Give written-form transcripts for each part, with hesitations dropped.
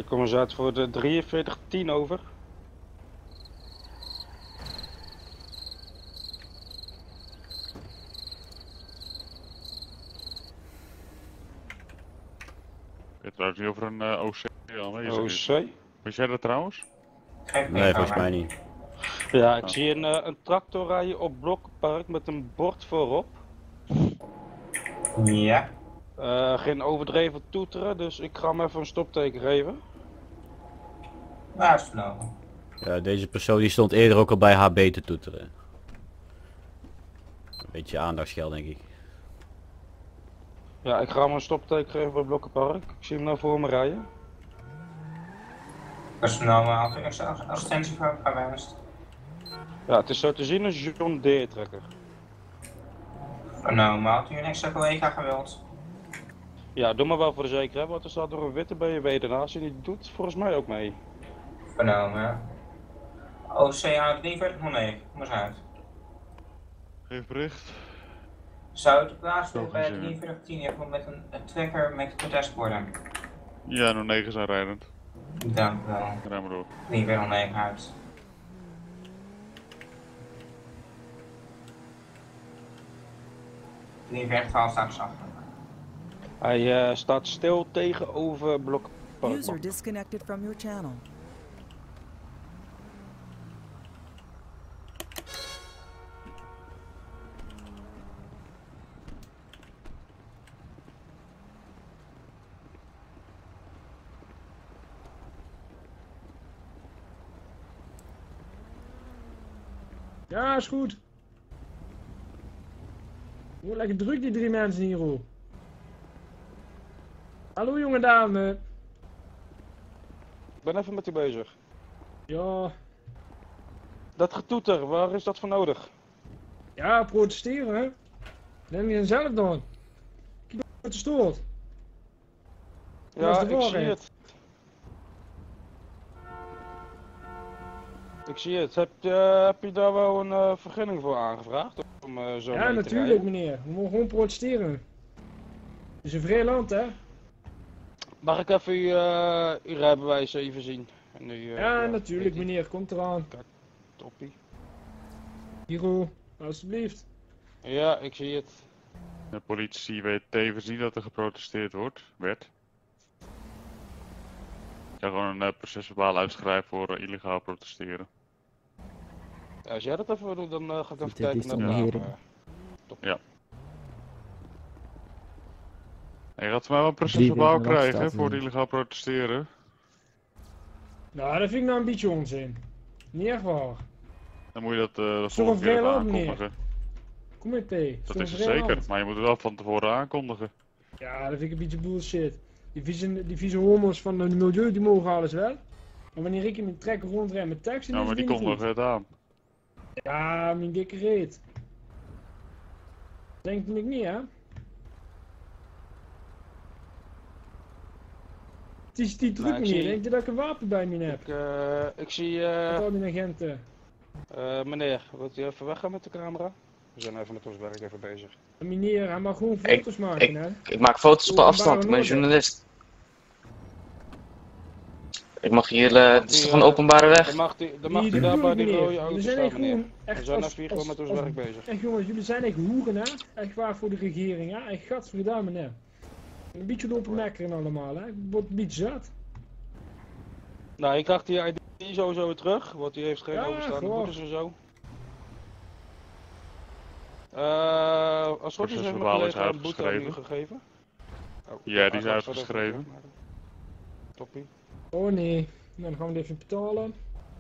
Je komt eens uit voor de 4310 over. Ik weet trouwens niet of er een OC aanwezig is. OC? Wist jij dat trouwens? Nee, volgens mij niet. Ja, ik zie een tractor rijden op Blokkenpark met een bord voorop. Ja. Geen overdreven toeteren, dus ik ga hem even een stopteken geven. Waar is het nou? Ja, deze persoon die stond eerder ook al bij HB te toeteren. Een beetje aandachtsgeld denk ik. Ja, ik ga hem een stopteken geven bij Blokkenpark. Ik zie hem nou voor me rijden. Was het nou assistentie voor gewenst? Ja, het is zo te zien een John Deere trekker. Nou, maar had u een extra collega gewild? Ja, doe maar wel voor de zekerheid, want er staat nog een witte BMW ernaast en die doet volgens mij ook mee. Vernomen. OC uit 4309, kom eens uit. Geef bericht. Zou het plaatsvinden Toch bij eens, 4310 even met een trekker met protestborden? Ja, nog 9 zijn rijdend. Dank u wel. Rij maar door. 4309 uit. Die vechtval staat zacht. Hij staat stil tegenover Blokkenpark. User disconnected from your channel. Ja, is goed. Hoe lekker druk die 3 mensen hier, hoor. Hallo jonge dame. Ik ben even met u bezig. Ja, Dat getoeter, waar is dat voor nodig? ja, protesteren, hè. Neem je zelf dan. Kijk wat er stoort. Dat is Ja, de ik zie waarheid. het. Ik zie het. Heb je daar wel een vergunning voor aangevraagd? Om zo Ja, mee te natuurlijk rijden? meneer. We mogen gewoon protesteren. Het is een vrij land, hè. Mag ik even uw rijbewijs even zien? En Ja, natuurlijk meneer. Komt eraan. Toppie. Hier, hoor. Alsjeblieft. Ja, ik zie het. De politie weet tevens niet dat er geprotesteerd werd. Ik ga gewoon een procesverbaal uitschrijven voor illegaal protesteren. Ja, als jij dat even wil doen, dan ga ik even Goed, kijken dit is naar dan de de naam. heren. Ja. En je gaat van mij wel een procesverbaal weken lang krijgen staat voor er. illegaal protesteren. Nou, dat vind ik nou een beetje onzin. Niet echt waar. Dan moet je dat de toch volgende een keer even vrij land, meneer? aankondigen. Kom met P. Dat is het zeker, maar je moet het wel van tevoren aankondigen. Ja, dat vind ik een beetje bullshit. Die vieze homo's van het milieu, die mogen alles wel. En wanneer ik in een trekker rondrijd met tekst, dan Ja, is maar het die niet goed. kondigen het aan. Ja, mijn dikke reet. Denk ik niet, hè? Het is die druk, Nou, ik meneer. zie- Denk je dat ik een wapen bij me heb? Ik zie, Met al die agenten. meneer, wilt u even weggaan met de camera? We zijn even met ons werk even bezig. Meneer, hij mag gewoon foto's maken, hè? Ik maak foto's op Openbare afstand, ik ben orde. journalist. Ik mag hier, het is toch een openbare weg? Dan mag hij Die daar bij bedoel die ik, rode meneer. auto We zijn staan, echt meneer. gewoon, We echt zijn als, even hier gewoon met ons werk bezig. echt jongens, jullie zijn echt hoeren, hè? Echt waar voor de regering, hè? Echt gadverdamme, hè? Een beetje lopen mekkeren allemaal, hè? Ik word een beetje zat. Nou, ik krijg die ID sowieso weer terug, want die heeft geen Ja, overstaande gewoon. boetes en zo. Als het goed is, heeft mijn Procesverbaal is collega een boete aan u uitgeschreven. gegeven. Oh, Ja, die is hij gaat verder uitgeschreven. verder. Toppie. Oh nee, nou, dan gaan we dit even betalen.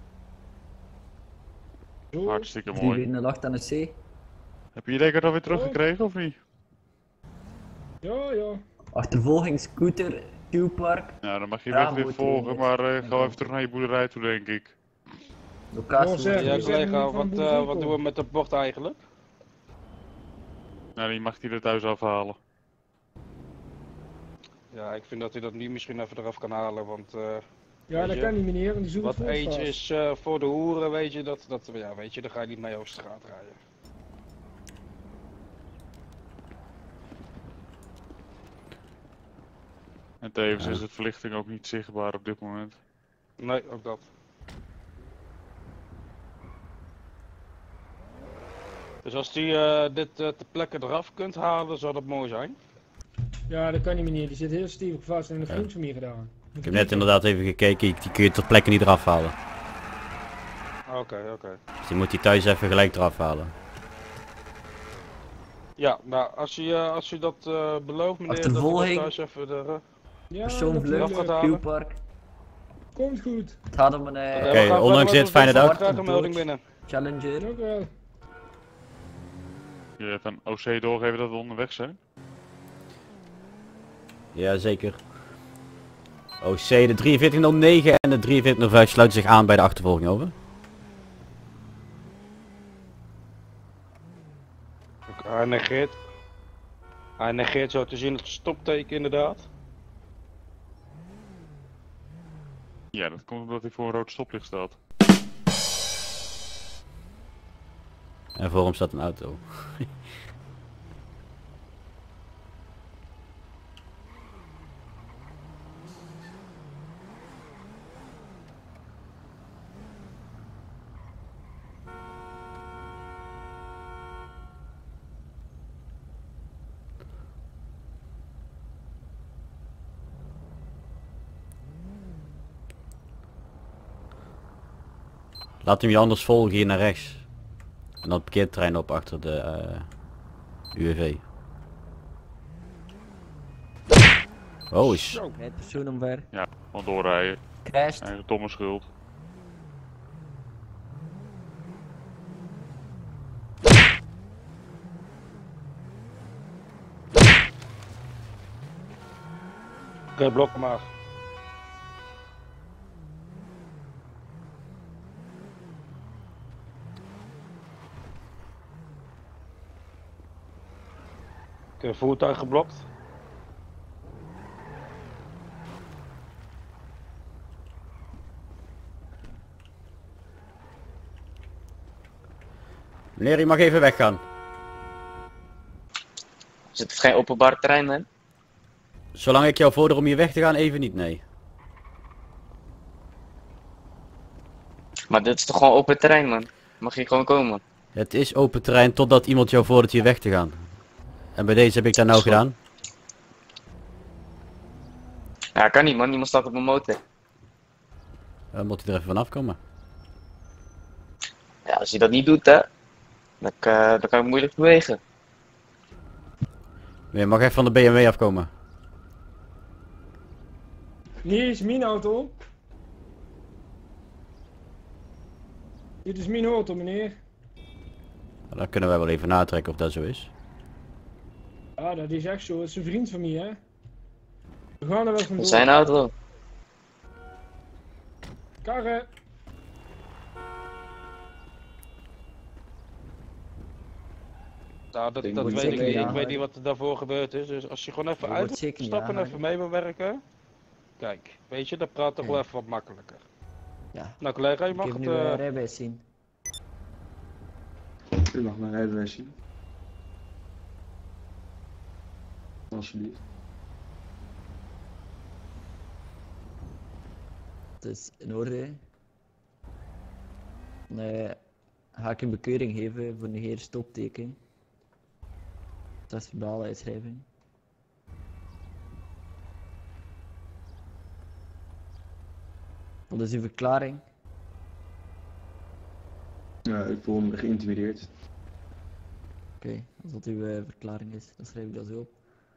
Zo. Hartstikke 3 mooi. weken in de nacht aan het zee. Heb je je dekker alweer teruggekregen of niet? Ja, ja. Achtervolging, scooter, Q-park, Nou, dan mag je Ja, weg weer moet volgen, je- maar ga even terug naar je boerderij toe, denk ik. locatie. zeg, Ja, we zijn collega, niet van wat boerenkool. doen we met dat bord eigenlijk? Nou, die mag hij er thuis afhalen. Ja, ik vind dat hij dat nu misschien even eraf kan halen, want Ja, weet dat je, kan niet, meneer. Die zoekt wat het eentje vast. is voor de hoeren, weet je, ja, weet je, daar ga je niet mee over straat rijden. En tevens Ja. is de verlichting ook niet zichtbaar op dit moment. Nee, ook dat. Dus als die dit ter plekke eraf kunt halen, zou dat mooi zijn. Ja, dat kan niet meer. Die zit heel stevig vast en een Ja. vriend van mij gedaan. Ik heb net inderdaad even gekeken, die kun je ter plekke niet eraf halen. Oké. Dus die moet hij thuis even gelijk eraf halen. Ja, nou, als je dat belooft, meneer, dat je dat Achtervolging. thuis even er... Ja, Persoonvlucht, gaat natuurlijk. halen. Q-park. Komt goed. Het gaat om een Oké, ondanks dit, fijne dag. Krijg een melding binnen. Challenger. Ook wel. Je hebt een OC doorgeven dat we onderweg zijn. Jazeker. OC de 4309 en de 4305 sluiten zich aan bij de achtervolging, over. Hij negeert zo te zien het stopteken inderdaad. Ja, dat komt omdat hij voor een rood stoplicht staat. En voor hem staat een auto. Laat hem je anders volgen hier naar rechts. En dan parkeerterrein op achter de UWV. Oh, is. Rijdt persoon omver. Gewoon doorrijden. Crasht. Eigen domme schuld. Oké, blok hem maar. Oké, voertuig geblokt. Meneer, je mag even weggaan. Zit het geen openbaar terrein, man? Zolang ik jou vorder om hier weg te gaan, even niet, nee. Maar dit is toch gewoon open terrein, man? Mag je gewoon komen? Het is open terrein totdat iemand jou vordert hier weg te gaan. En bij deze heb ik dat nou Is goed. gedaan. Ja, kan niet, man. Iemand staat op mijn motor. Dan moet hij er even vanaf komen. Ja, als je dat niet doet, hè, dan kan ik moeilijk bewegen. Je mag even van de BMW afkomen. Hier is mijn auto. Dit is mijn auto, meneer. Dan kunnen wij wel even natrekken of dat zo is. Ja, dat is echt zo. Het is een vriend van mij, hè. We gaan er wel vandoor. Zijn auto. Karren. Nou, dat Ik weet moet ik zeker niet. niet Ik weet aan. niet wat er daarvoor gebeurd is. Dus als je gewoon even Je wordt zeker niet uitstapt en aanhouden. even mee wil werken. Kijk, weet je, dat praat toch wel Ja. even wat makkelijker. Ja. Nou collega, je Ik mag heb het... nu rijbewijs zien. U mag mijn rijbewijs zien. Alsjeblieft. Het is in orde. Dan ga ik een bekeuring geven voor negeer stopteken. Dat is verbale uitschrijving. Wat is uw verklaring? Ja, ik voel me geïntimideerd. Oké, als dat uw verklaring is, dan schrijf ik dat zo op.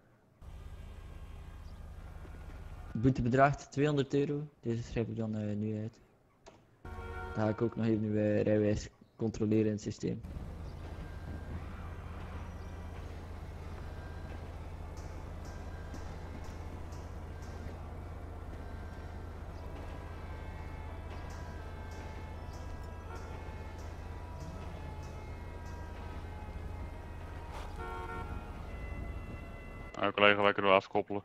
Boete bedraagt €200. Deze schrijf ik dan nu uit. Dan ga ik ook nog even uw rijbewijs controleren in het systeem. Nou, collega, wij kunnen wel afkoppelen.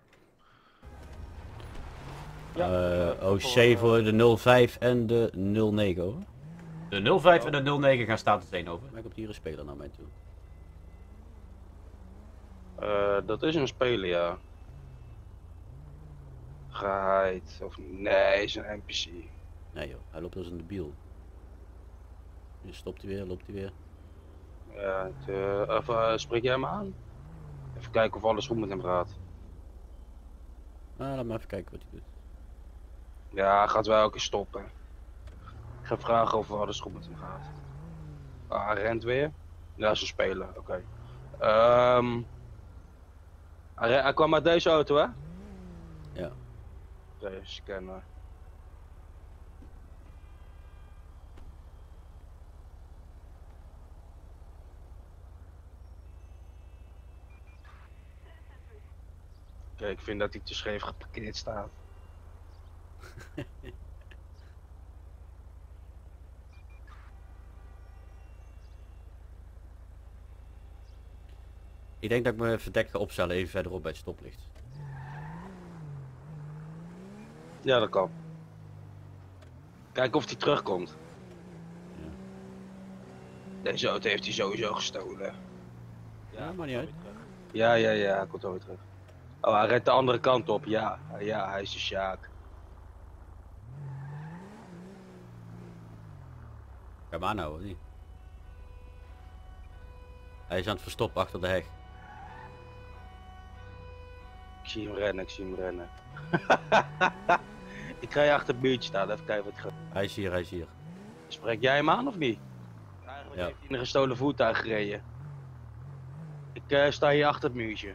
OC voor de 05 en de 09 over. De 05 en de 09 gaan status 1 over. Maar komt hier een speler naar mij toe. Dat is een speler, ja. Vrijheid. Of nee, is een NPC. Nee joh, hij loopt als een debiel. Nu stopt hij weer, loopt hij weer. Ja, spreek jij hem aan? Even kijken of alles goed met hem gaat. Nou, laat maar even kijken wat hij doet. Ja, hij gaat wel elke keer stoppen. Ik ga vragen of alles goed met hem gaat. Ah, hij rent weer. Ja, ze spelen, oké. Hij kwam uit deze auto, hè? Ja. Oké, scannen. Oké, ik vind dat hij te scheef geparkeerd staat. Ik denk dat ik me verdekt ga opstellen even verderop bij het stoplicht. Ja, dat kan. Kijken of hij terugkomt. Ja. Deze auto heeft hij sowieso gestolen. Ja, maar niet uit. Ja, hij komt ook weer terug. Oh, hij redt de andere kant op. Ja, hij is de Sjaak. Ga hem aanhouden, niet? Hij is aan het verstoppen achter de heg. Ik zie hem rennen. Ik ga je achter het muurtje staan, even kijken wat hij gaat. Hij is hier. Spreek jij hem aan of niet? Eigenlijk Ja. heeft hij in een gestolen voertuig gereden. Ik sta hier achter het muurtje.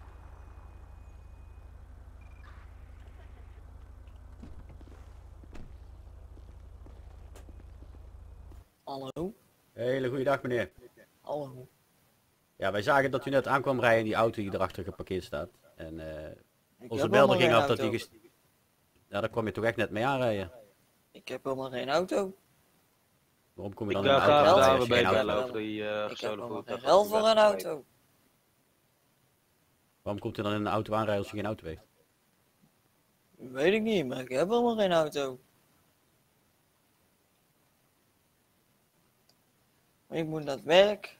Hallo? Hele goede dag meneer. Hallo? Ja, wij zagen dat u net aankwam rijden in die auto die erachter geparkeerd staat. En Ik onze heb belder helemaal ging geen af dat auto. hij Ja, daar kwam je toch echt net mee aanrijden. Ik heb helemaal geen auto. Waarom kom je Ik dan in een ga auto wel rijden daar als je weer geen auto bellen hebt? over die Ik heb gestolen helemaal voertuig. geen geld voor een auto. Waarom komt u dan in een auto aanrijden als je geen auto heeft? Weet ik niet, maar ik heb helemaal geen auto. Ik moet naar het werk.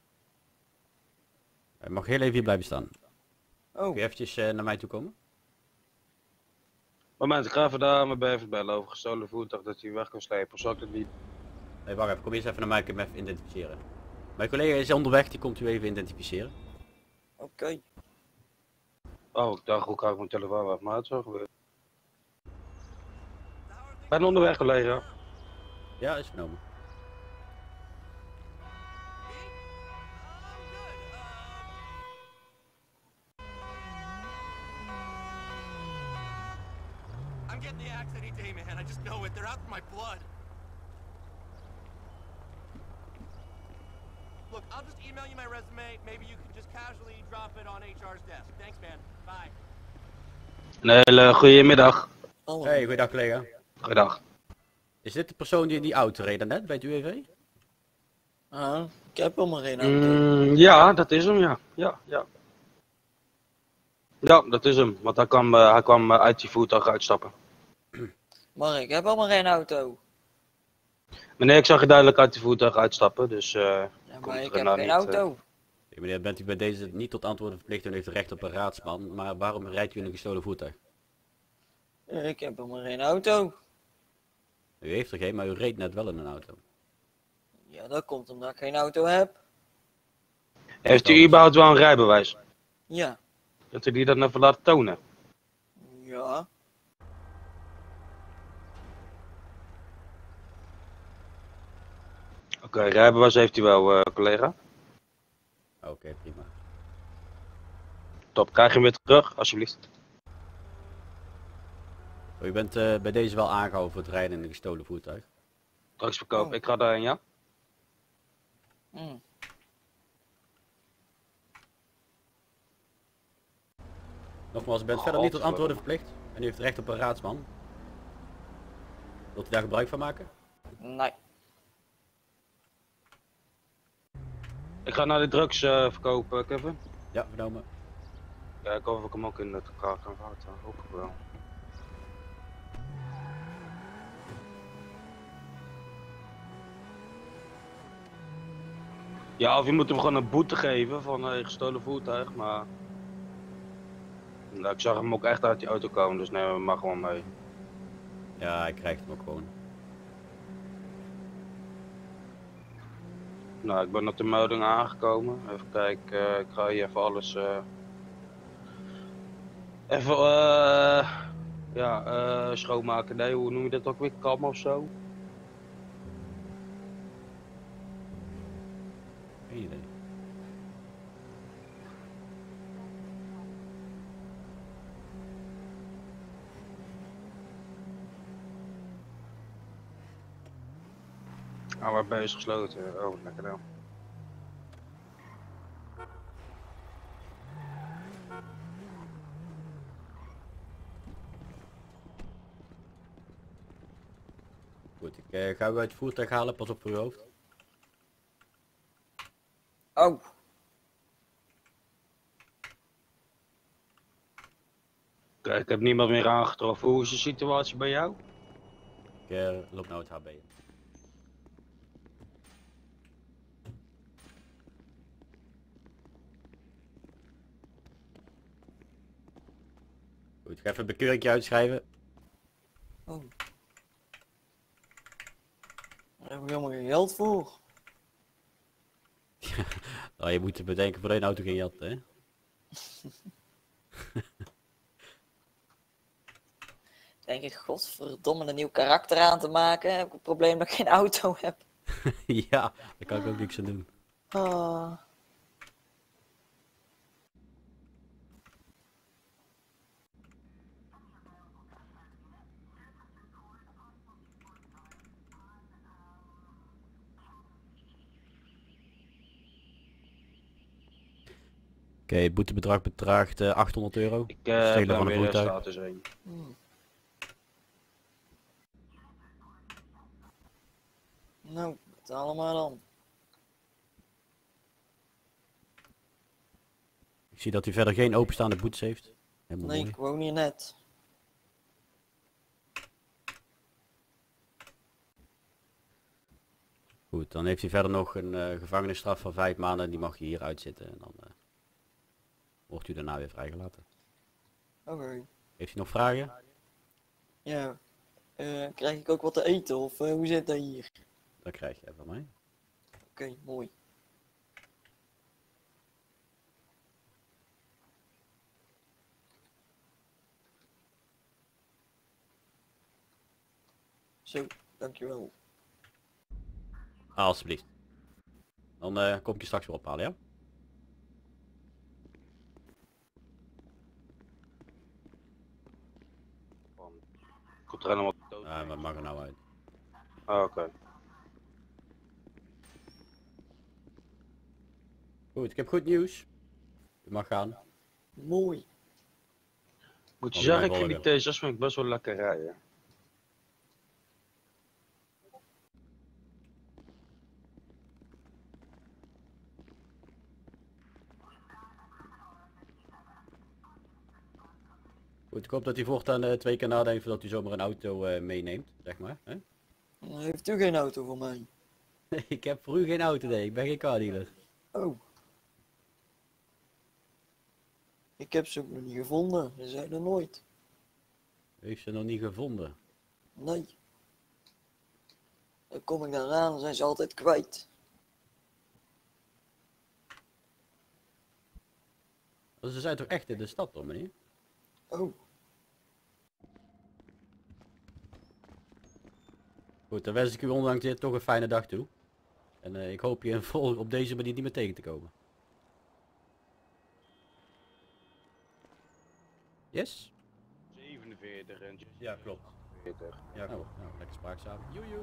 Hij mag heel even hier blijven staan. Kun Oh, je eventjes naar mij toe komen? Moment, ik ga even daar met even bellen over gestolen voertuig dat hij weg kan slepen. Of zal ik dat niet? Nee, wacht even. Kom eerst even naar mij, ik hem even identificeren. Mijn collega is onderweg, die komt u even identificeren. oké. Oh, ik dacht, hoe krijg ik mijn telefoon weg? Maar het is zo gebeurd. Ik ben onderweg, collega. Ja, is genomen. I'm getting the axe any day, man. I just know it. They're out for my blood. Look, I'll just email you my resume. Maybe you can just casually drop it on HR's desk. Thanks, man. Bye. Een hele goede middag. Hallo. Hey, goeiedag collega. Goeiedag. Is dit de persoon die in die auto reed net bij het UWV? Ah, ik heb helemaal geen auto. Ja, dat is hem, ja. Ja, dat is hem. Want hij kwam uit die voertuig uitstappen. Maar ik heb helemaal geen auto. Meneer, ik zag je duidelijk uit die voertuig uitstappen, dus Ja, komt maar er ik heb nou geen niet, auto. Hey, meneer, bent u bij deze niet tot antwoorden verplicht en heeft recht op een raadsman, maar waarom rijdt u in een gestolen voertuig? Ik heb helemaal geen auto. U heeft er geen, maar u reed net wel in een auto. Ja, dat komt omdat ik geen auto heb. Heeft u überhaupt wel een rijbewijs? Ja. Kunt u die dan even laten tonen? Ja. Oké, rijbewijs heeft u wel, collega. Oké, prima. Top, krijg je hem weer terug, alsjeblieft. U bent bij deze wel aangehouden voor het rijden in een gestolen voertuig. Drugsverkoop, Oh. ik ga daarheen, ja? Hm. Nogmaals, u bent verder niet tot antwoorden verplicht en u heeft recht op een raadsman. Wilt u daar gebruik van maken? Nee. Ik ga naar de drugs verkopen, Kevin. Ja, vernomen. Ja, ik hoop of ik hem ook in het elkaar kan houden. Hoop ik wel. Ja, of je moet hem gewoon een boete geven van een gestolen voertuig, maar... Nou, ik zag hem ook echt uit die auto komen, dus neem hem maar gewoon mee. Ja, hij krijgt hem ook gewoon. Nou, ik ben op de melding aangekomen. Even kijken, ik ga hier even alles... Even, ja, schoonmaken. Nee, hoe noem je dat ook weer? Kam of zo? Geen idee. Ah, waar is gesloten? Oh, lekker dan. Goed, ik ga u uit het voertuig halen, pas op voor uw hoofd. Oh, Kijk, ik heb niemand meer aangetroffen. Hoe is de situatie bij jou? Ik loop nou het HB. Goed, ik ga even een bekeuringje uitschrijven. oh. Daar heb ik helemaal geen geld voor. Nou, je moet bedenken voor één auto geen jatten, hè? Denk ik, godverdomme, een nieuw karakter aan te maken. Heb ik het probleem dat ik geen auto heb. Ja, daar kan ik ook niks aan doen. Ah. Oké, het boetebedrag bedraagt 800 euro. Ik Stelen ben van een weer voertuig. status 1. Nou, betaal maar dan. Ik zie dat hij verder geen openstaande boetes heeft. Helemaal Nee, mooi. ik woon hier net. Goed, dan heeft hij verder nog een gevangenisstraf van 5 maanden en die mag je hier uitzitten. En dan wordt u daarna weer vrijgelaten. Oké. Heeft u nog vragen? Ja. Krijg ik ook wat te eten of hoe zit dat hier? Dat krijg je even van mij. Oké, mooi. Zo, dankjewel. Alsjeblieft. Dan kom ik je straks weer ophalen, ja? Komt er helemaal dood? Ja, wat mag er nou uit? Ah, oké. Goed, ik heb goed nieuws. U mag gaan. Mooi. Moet je Mag u mij zeggen, ik vind die volgen? T6 vind ik best wel lekker rijden. Goed, ik hoop dat u voortaan 2 keer nadenkt voordat u zomaar een auto meeneemt, zeg maar. Hè? Heeft u geen auto voor mij? Nee, ik heb voor u geen auto, nee. Ik ben geen cardealer. Oh. Ik heb ze ook nog niet gevonden. Ze zijn er nooit. U heeft ze nog niet gevonden. Nee. Dan kom ik daar aan, dan zijn ze altijd kwijt. Ze zijn toch echt in de stad, hoor, meneer? Oh. Goed, dan wens ik u ondanks dit toch een fijne dag toe. En ik hoop je op deze manier niet meer tegen te komen. Yes? 47 en Ja, klopt. 40. Ja, nou, lekker spraakzaam. Joejoe.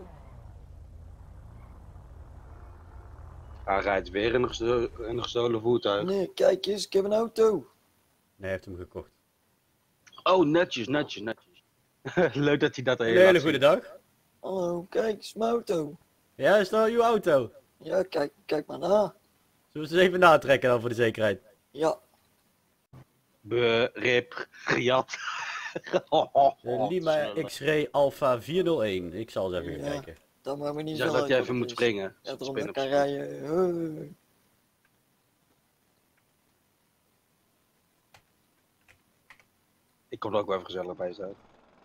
Hij rijdt weer in een gestolen voertuig. Nee, kijk eens, ik heb een auto. Nee, hij heeft hem gekocht. Oh, netjes, netjes, netjes. Leuk dat hij dat Een even hele laat goede zien. dag. Hallo, kijk, is mijn auto. Ja, is dat uw auto? Ja, kijk maar na. Zullen we eens even natrekken dan voor de zekerheid? Ja. Berip, gejat. Lima X-Ray Alpha 401. Ik zal eens even gaan Ja. kijken. Dat maakt me niet Zeg zo dat uit je wat even het moet is. springen. Ja, daarom Spin dat op ik kan rijden. Ik kom er ook wel even gezellig bij staan.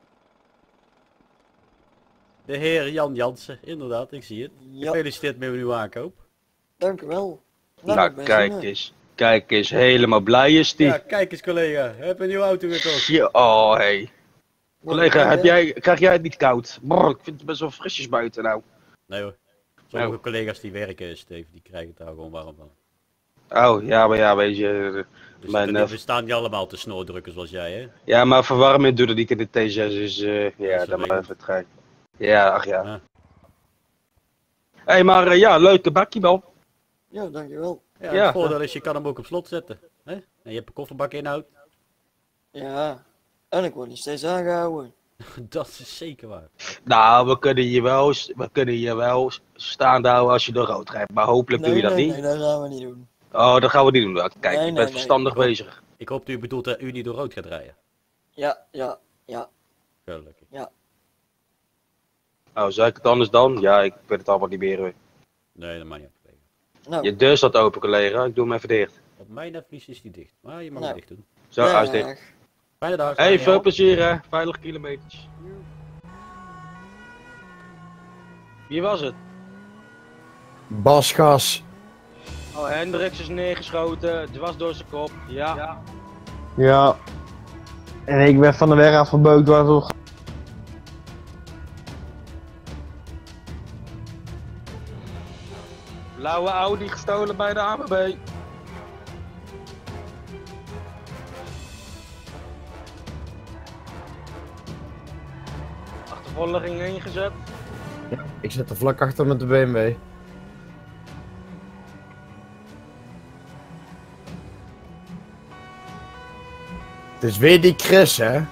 De heer Jan Jansen, inderdaad, ik zie het. Ja. Gefeliciteerd met uw nieuwe aankoop. Dank u wel. Nou, kijk eens, helemaal blij is die. Ja, kijk eens collega, heb een nieuwe auto gekocht. Ja, oh hey. Collega, krijg jij het niet koud? Brrr, ik vind het best wel frisjes buiten nou. Nee hoor, sommige collega's die werken, Steve, die krijgen het daar gewoon warm van. Oh, ja, maar ja, weet je... Dus mijn, we staan niet allemaal te snoordrukken zoals jij, hè? Ja, maar verwarming doet het niet in de T6, dus ja, dan maar even het Ja, ach ja. Hé, hey, maar ja, leuke bakje man. Ja, dankjewel. Ja, het voordeel is, je kan hem ook op slot zetten. Hè? En je hebt een kofferbak inhoud. Ja, en ik word niet steeds aangehouden. Dat is zeker waar. Nou, we kunnen je wel staande houden als je door rood rijdt, maar hopelijk doe je dat niet. Nee, dat gaan we niet doen. Oh, dat gaan we niet doen. Kijk, je bent verstandig bezig. Ik hoop dat u bedoelt dat u niet door rood gaat rijden. Ja. Gelukkig. Ja. Oh, zeg ik het anders dan? Ja, ik weet het allemaal niet meer. Hoor. Nee, dat mag niet. Nou. Je deur staat open, collega. Ik doe hem even dicht. Op mijn netvlies is die dicht, maar je mag hem dicht doen. Zo, hij is dicht. Fijne dag. Hey, veel plezier hè. Veilige kilometers. Wie was het? Basgas. Oh, Hendricks is neergeschoten. Dwars door zijn kop. Ja. Ja. En ik werd van de weg afgebeukt door het... Blauwe Audi gestolen bij de ABB. Achtervolging ingezet. Ja, ik zit er vlak achter met de BMW. Het is weer die Chris, hè?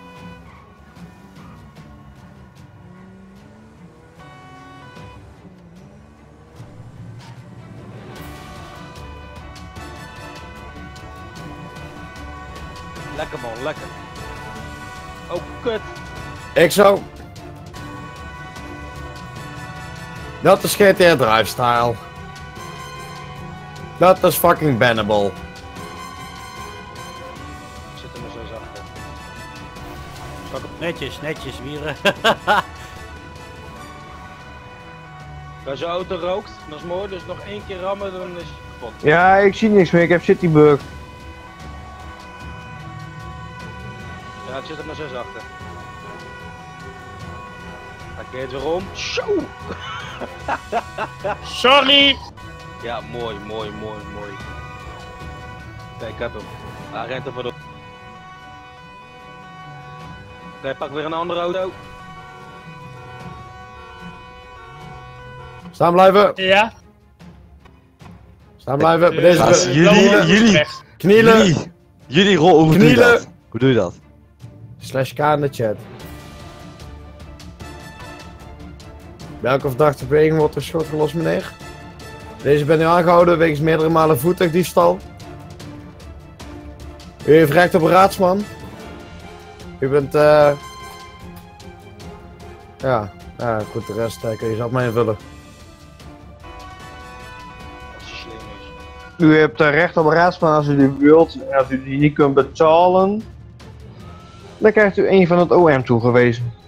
Lekker man, lekker. Oh, kut. Ik zo. Dat is GTR Drive Style. Dat is fucking bannable. Ik zit er maar zo zacht. Netjes, wieren. Als je auto rookt, dat is mooi, dus nog één keer rammen, dan is het kapot. Ja, ik zie niks meer. Ik heb Citybug. Ja, het zit er maar zo achter. Hij keert weer om. Zo! Sorry! Ja, mooi. Kijk, ik heb hem. Hij rent er voor de... Oké, pak weer een andere auto. Staan blijven! Ja? Staan blijven! Bij deze... Jullie! Knielen! Jullie rollen, hoe doe je dat? Hoe doe je dat? /K in de chat. Welke verdachte beweging wordt er schot gelost, meneer? Deze bent u aangehouden wegens meerdere malen voertuigdiefstal. U heeft recht op een raadsman. U bent ja, goed, de rest kun je zelf maar invullen. U hebt recht op een raadsman als u die wilt. En als u die niet kunt betalen, dan krijgt u een van het OM toegewezen.